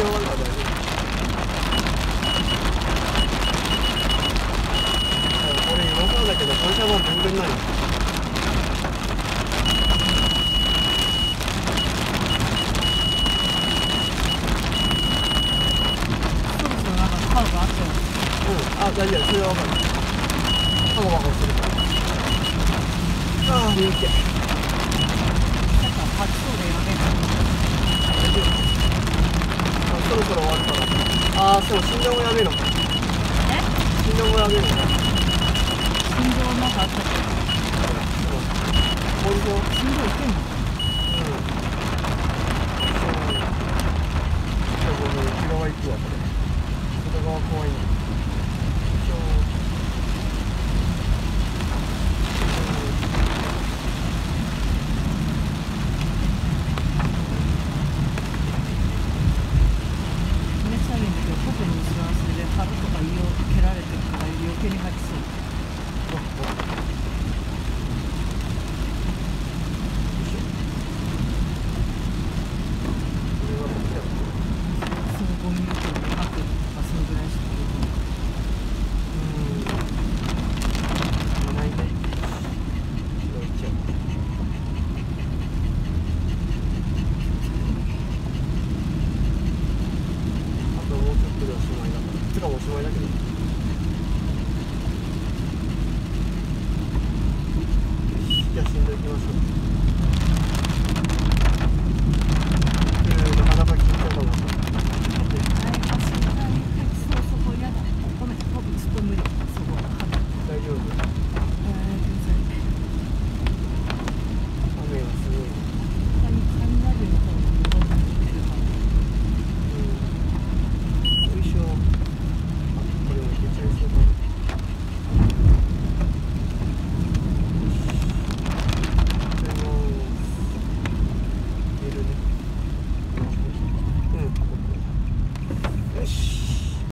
終わるから大丈夫。これ今更だけど反射板全然ない。 そろそろなんかカーブあったよ。 あ、大丈夫、それは分かる。カゴバコするから。ああ、見受け。 なんか吐きそうでやめない。 大丈夫。そろそろ終わるから。ああ、そう、振動もやべえのか。振動もやべえのか。 心臓なんかあったっけ？ 森上。 心臓いけんの？